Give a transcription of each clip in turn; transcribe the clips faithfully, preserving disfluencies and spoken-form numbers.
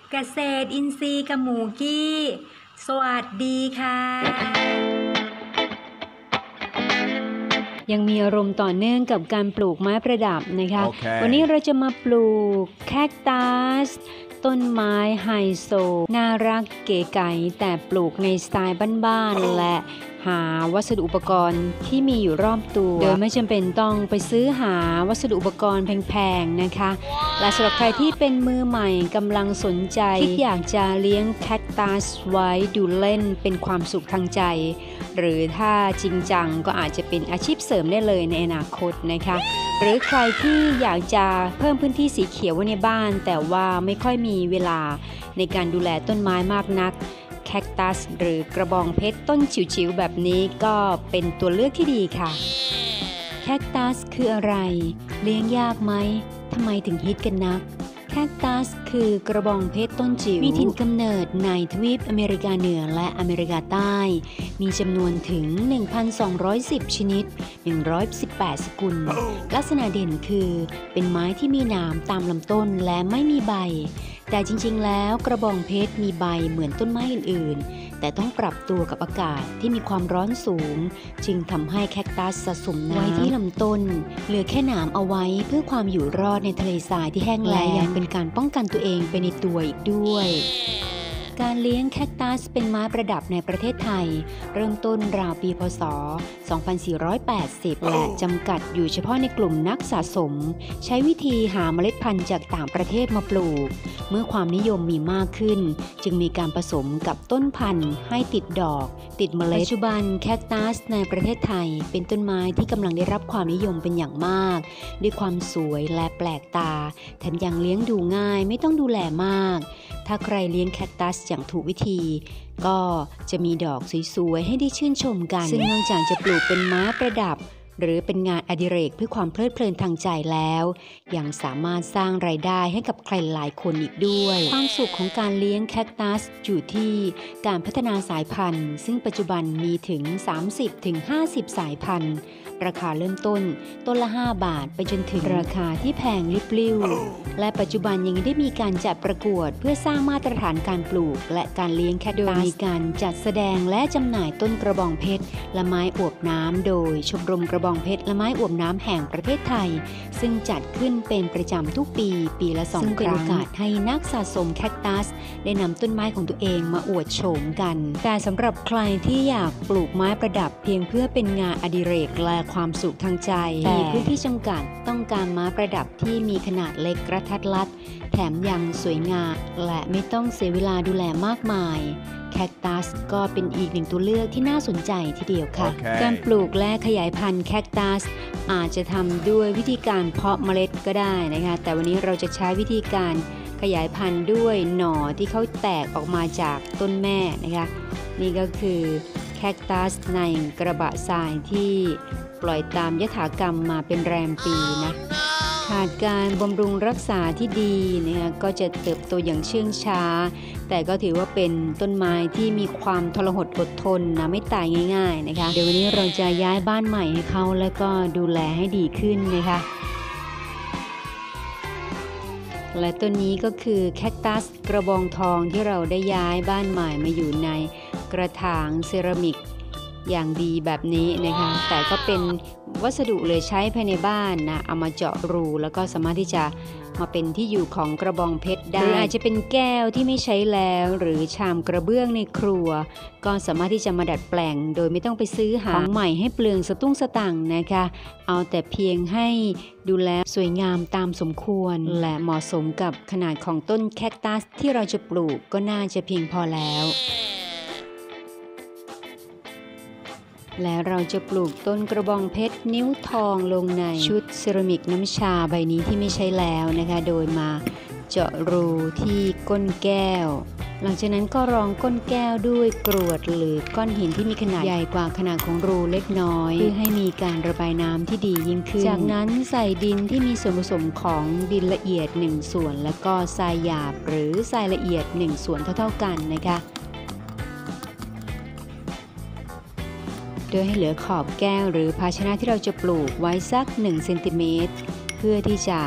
เกษตรอินทรีย์กับหมูกี้สวัสดีค่ะยังมีอารมณ์ต่อเนื่องกับการปลูกไม้ประดับนะคะ okay. วันนี้เราจะมาปลูกแคคตัสต้นไม้ไฮโซน่ารักเก๋ไก๋แต่ปลูกในสไตล์บ้านๆ และหาวัสดุอุปกรณ์ที่มีอยู่รอบตัวโดยไม่จำเป็นต้องไปซื้อหาวัสดุอุปกรณ์แพงๆนะคะ wow. และสำหรับใครที่เป็นมือใหม่กำลังสนใจที่อยากจะเลี้ยงแคคตัสไว้ดูเล่นเป็นความสุขทางใจหรือถ้าจริงจังก็อาจจะเป็นอาชีพเสริมได้เลยในอนาคตนะคะหรือใครที่อยากจะเพิ่มพื้นที่สีเขียวไว้ในบ้านแต่ว่าไม่ค่อยมีเวลาในการดูแลต้นไม้มากนักแคคตัสหรือกระบองเพชรต้นจิ๋วๆแบบนี้ก็เป็นตัวเลือกที่ดีค่ะแคคตัสคืออะไรเลี้ยงยากไหมทำไมถึงฮิตกันนักแคคตัสคือกระบองเพชรต้นจิ๋วมีถิ่นกำเนิดในทวีปอเมริกาเหนือและอเมริกาใต้มีจำนวนถึง หนึ่งพันสองร้อยสิบ ชนิด หนึ่งร้อยสิบแปด สกุล ลักษณะเด่นคือเป็นไม้ที่มีหนามตามลำต้นและไม่มีใบแต่จริงๆแล้วกระบองเพชรมีใบเหมือนต้นไม้อื่นๆแต่ต้องปรับตัวกับอากาศที่มีความร้อนสูงจึงทำให้แคคตัสสะสมน้ำไว้ที่ลำต้นเหลือแค่หนามเอาไว้เพื่อความอยู่รอดในทะเลทรายที่แห้งแล้งและยังเป็นการป้องกันตัวเองไปในตัวอีกด้วยการเลี้ยงแคคตัสเป็นไม้ประดับในประเทศไทยเริ่มต้นราวปีพ.ศ. สองพันสี่ร้อยแปดสิบ และจำกัดอยู่เฉพาะในกลุ่มนักสะสมใช้วิธีหาเมล็ดพันธุ์จากต่างประเทศมาปลูกเมื่อความนิยมมีมากขึ้นจึงมีการผสมกับต้นพันธุ์ให้ติดดอกติดเมล็ดปัจจุบันแคคตัสในประเทศไทยเป็นต้นไม้ที่กำลังได้รับความนิยมเป็นอย่างมากด้วยความสวยและแปลกตาแถมยังเลี้ยงดูง่ายไม่ต้องดูแลมากถ้าใครเลี้ยงแคคตัสอย่างถูกวิธีก็จะมีดอกสวยๆให้ได้ชื่นชมกันซึ่งนอกจากจะปลูกเป็นไม้ประดับหรือเป็นงานอดิเรกเพื่อความเพลิดเพลินทางใจแล้วยังสามารถสร้างรายได้ให้กับใครหลายคนอีกด้วยความสุขของการเลี้ยงแคคตัสอยู่ที่การพัฒนาสายพันธุ์ซึ่งปัจจุบันมีถึง สามสิบถึงห้าสิบ สายพันธุ์ราคาเริ่มต้นต้นละห้าบาทไปจนถึงราคาที่แพงลิบลิ่วและปัจจุบันยังได้มีการจัดประกวดเพื่อสร้างมาตรฐานการปลูกและการเลี้ยงแคคตัสโดยมีการจัดแสดงและจำหน่ายต้นกระบองเพชรและไม้อวบน้ำโดยชมรมกระบองเพชรและไม้อวบน้ำแห่งประเทศไทยซึ่งจัดขึ้นเป็นประจำทุกปีปีละสองครั้งซึ่งเป็นโอกาสให้นักสะสมแคคตัสได้นำต้นไม้ของตัวเองมาอวดโฉมกันแต่สำหรับใครที่อยากปลูกไม้ประดับเพียงเพื่อเป็นงานอดิเรกและความสุขทางใจแต่พื้นที่จำกัดต้องการไม้ประดับที่มีขนาดเล็กกระทัดรัดแถมยังสวยงามและไม่ต้องเสียเวลาดูแลมากมายแคคตัสก็เป็นอีกหนึ่งตัวเลือกที่น่าสนใจทีเดียวค่ะ okay. การปลูกและขยายพันธุ์แคคตัสอาจจะทำด้วยวิธีการเพาะเมล็ดก็ได้นะคะแต่วันนี้เราจะใช้วิธีการขยายพันธุ์ด้วยหน่อที่เขาแตกออกมาจากต้นแม่นะคะนี่ก็คือแคคตัสในกระบะทรายที่ปล่อยตามยถากรรมมาเป็นแรมปีนะขาดการบำรุงรักษาที่ดีนะคะก็จะเติบโตอย่างเชื่องช้าแต่ก็ถือว่าเป็นต้นไม้ที่มีความทรหดอดทนนะไม่ตายง่ายๆนะคะเดี๋ยววันนี้เราจะย้ายบ้านใหม่ให้เขาแล้วก็ดูแลให้ดีขึ้นนะคะและต้นนี้ก็คือแคคตัสกระบองทองที่เราได้ย้ายบ้านใหม่มาอยู่ในกระถางเซรามิกอย่างดีแบบนี้นะคะแต่ก็เป็นวัสดุเหลือใช้ภายในบ้านนะเอามาเจาะรูแล้วก็สามารถที่จะมาเป็นที่อยู่ของกระบองเพชรได้หรืออาจจะเป็นแก้วที่ไม่ใช้แล้วหรือชามกระเบื้องในครัวก็สามารถที่จะมาดัดแปลงโดยไม่ต้องไปซื้อหาของใหม่ให้เปลืองสตุ้งสตังค์นะคะเอาแต่เพียงให้ดูแลสวยงามตามสมควรและเหมาะสมกับขนาดของต้นแคคตัสที่เราจะปลูกก็น่าจะเพียงพอแล้วและเราจะปลูกต้นกระบองเพชรนิ้วทองลงในชุดเซรามิกน้ำชาใบนี้ที่ไม่ใช้แล้วนะคะโดยมาเจาะรูที่ก้นแก้วหลังจากนั้นก็รองก้นแก้วด้วยกรวดหรือก้อนหินที่มีขนาดใหญ่กว่าขนาดของรูเล็กน้อยเพื่อให้มีการระบายน้ำที่ดียิ่งขึ้นจากนั้นใส่ดินที่มีส่วนผสมของดินละเอียดหนึ่งส่วนแล้วก็ทรายหยาบหรือทรายละเอียดหนึ่งส่วนเท่าๆกันนะคะโดยให้เหลือขอบแก้วหรือภาชนะที่เราจะปลูกไว้สักหนึ่งเซนติเมตรเพื่อที่จะ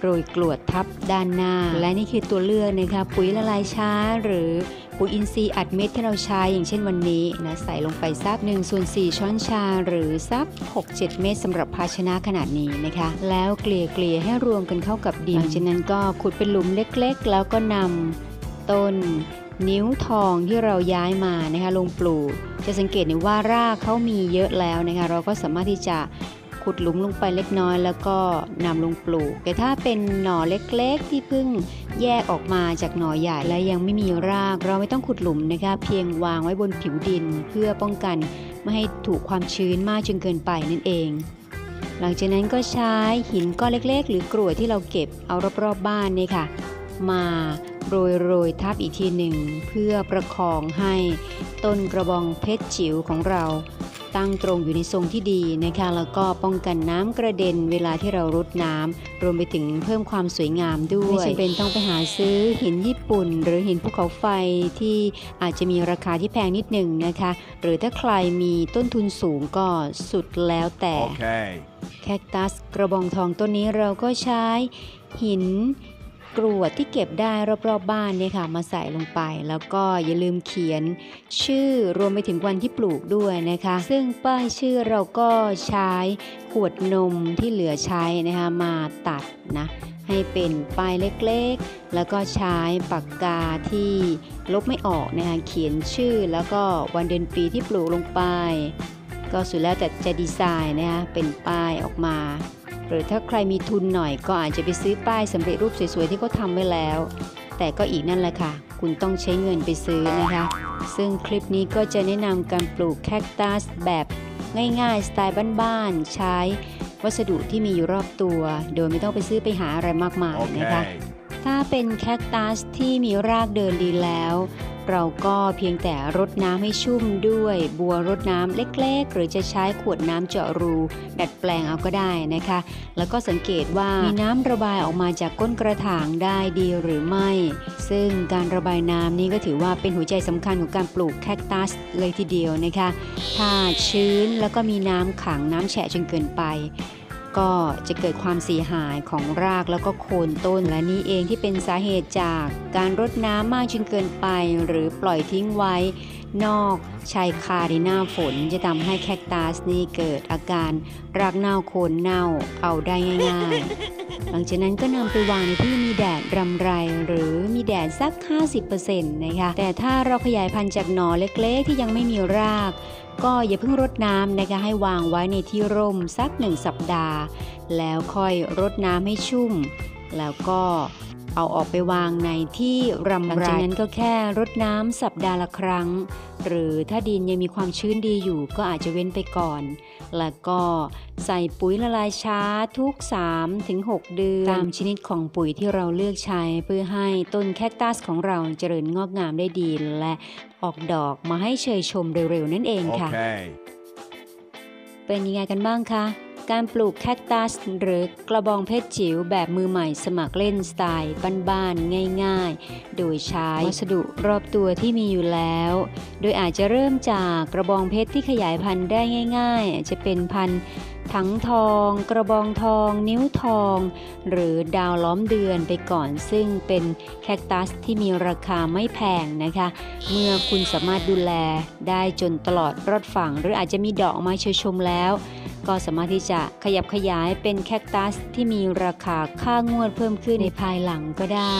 โรยกรวดทับด้านหน้าและนี่คือตัวเลือกนะคะปุ๋ยละลายช้าหรือปุ๋ยอินทรีย์อัดเม็ดที่เราใช้อย่างเช่นวันนี้นะใส่ลงไปสักหนึ่งส่วนสี่ช้อนชาหรือสัก หกเจ็ด เม็ดสำหรับภาชนะขนาดนี้นะคะแล้วเกลี่ยเกลี่ยให้รวมกันเข้ากับดินจากนั้นก็ขุดเป็นหลุมเล็กๆแล้วก็นำต้นนิ้วทองที่เราย้ายมานะคะลงปลูกจะสังเกตเห็นว่ารากเขามีเยอะแล้วนะคะเราก็สามารถที่จะขุดหลุมลงไปเล็กน้อยแล้วก็นำลงปลูกแต่ถ้าเป็นหน่อเล็กๆที่เพิ่งแยกออกมาจากหน่อใหญ่และยังไม่มีรากเราไม่ต้องขุดหลุมนะคะเพียงวางไว้บนผิวดินเพื่อป้องกันไม่ให้ถูกความชื้นมากจนเกินไปนั่นเองหลังจากนั้นก็ใช้หินก้อนเล็กๆหรือกรวดที่เราเก็บเอารอบๆบ้านนี่ค่ะมาโรยโรยทับอีกทีหนึ่งเพื่อประคองให้ต้นกระบองเพชรจิ๋วของเราตั้งตรงอยู่ในทรงที่ดีนะคะแล้วก็ป้องกันน้ำกระเด็นเวลาที่เรารดน้ำรวมไปถึงเพิ่มความสวยงามด้วยไม่จำเป็นต้องไปหาซื้อหินญี่ปุ่นหรือหินภูเขาไฟที่อาจจะมีราคาที่แพงนิดหนึ่งนะคะหรือถ้าใครมีต้นทุนสูงก็สุดแล้วแต่ okay. แคคตัสกระบองทองต้นนี้เราก็ใช้หินกรวดที่เก็บได้รอบๆบ้านเนี่ยค่ะมาใส่ลงไปแล้วก็อย่าลืมเขียนชื่อรวมไปถึงวันที่ปลูกด้วยนะคะซึ่งป้ายชื่อเราก็ใช้ขวดนมที่เหลือใช้นะคะมาตัดนะให้เป็นป้ายเล็กๆแล้วก็ใช้ปากกาที่ลบไม่ออกนะคะเขียนชื่อแล้วก็วันเดือนปีที่ปลูกลงไปก็สุดแล้วแต่จะดีไซน์นะคะเป็นป้ายออกมาหรือถ้าใครมีทุนหน่อยก็อาจจะไปซื้อป้ายสำเร็จรูปสวยๆที่เขาทำไว้แล้วแต่ก็อีกนั่นแหละค่ะคุณต้องใช้เงินไปซื้อนะคะซึ่งคลิปนี้ก็จะแนะนำการปลูกแคคตัสแบบง่ายๆสไตล์บ้านๆใช้วัสดุที่มีอยู่รอบตัวโดยไม่ต้องไปซื้อไปหาอะไรมากมายนะคะ okay. ถ้าเป็นแคคตัสที่มีรากเดินดีแล้วเราก็เพียงแต่รดน้ำให้ชุ่มด้วยบัวรดน้ำเล็กๆหรือจะใช้ขวดน้ำเจาะรูดัดแปลงเอาก็ได้นะคะแล้วก็สังเกตว่ามีน้ำระบายออกมาจากก้นกระถางได้ดีหรือไม่ซึ่งการระบายน้ำนี่ก็ถือว่าเป็นหัวใจสำคัญของการปลูกแคคตัสเลยทีเดียวนะคะถ้าชื้นแล้วก็มีน้ำขังน้ำแฉะจนเกินไปก็จะเกิดความเสียหายของรากแล้วก็โคนต้นและนี้เองที่เป็นสาเหตุจากการรดน้ำมากจนเกินไปหรือปล่อยทิ้งไว้นอกชายคาในหน้าฝนจะทำให้แคคตัสนี่เกิดอาการรากเน่าโคนเน่าเอาได้ง่ายๆ หลังจากนั้นก็นำไปวางในที่มีแดดรำไรหรือมีแดดสัก ห้าสิบเปอร์เซ็นต์ นะคะแต่ถ้าเราขยายพันธุ์จากหน่อเล็กๆที่ยังไม่มีรากก็อย่าเพิ่งรดน้ำนะคะให้วางไว้ในที่ร่มสักหนึ่งสัปดาห์แล้วค่อยรดน้ำให้ชุ่มแล้วก็เอาออกไปวางในที่รำไรหลังจากนั้นก็แค่รดน้ำสัปดาห์ละครั้งหรือถ้าดินยังมีความชื้นดีอยู่ก็อาจจะเว้นไปก่อนแล้วก็ใส่ปุ๋ยละลายช้าทุก สามถึงหก เดือนตามชนิดของปุ๋ยที่เราเลือกใช้เพื่อให้ต้นแคคตัสของเราเจริญงอกงามได้ดีและออกดอกมาให้เชยชมเร็วๆนั่นเองค่ะ okay. เป็นยังไงกันบ้างคะการปลูกแคคตัสหรือกระบองเพชรจิ๋วแบบมือใหม่สมัครเล่นสไตล์บ้านๆง่ายๆโดยใช้วัสดุรอบตัวที่มีอยู่แล้วโดยอาจจะเริ่มจากกระบองเพชรที่ขยายพันธุ์ได้ง่ายๆจะเป็นพันธุ์ถังทองกระบองทองนิ้วทองหรือดาวล้อมเดือนไปก่อนซึ่งเป็นแคคตัสที่มีราคาไม่แพงนะคะเมื่อคุณสามารถดูแลได้จนตลอดรอดฝั่งหรืออาจจะมีดอกมาเชยชมแล้วก็สามารถที่จะขยับขยายเป็นแคคตัสที่มีราคาค่างวดเพิ่มขึ้นในภายหลังก็ได้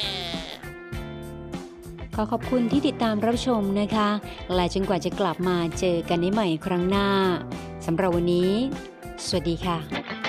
ขอขอบคุณที่ติดตามรับชมนะคะและจนกว่าจะกลับมาเจอกันในใหม่ครั้งหน้าสำหรับวันนี้สวัสดีค่ะ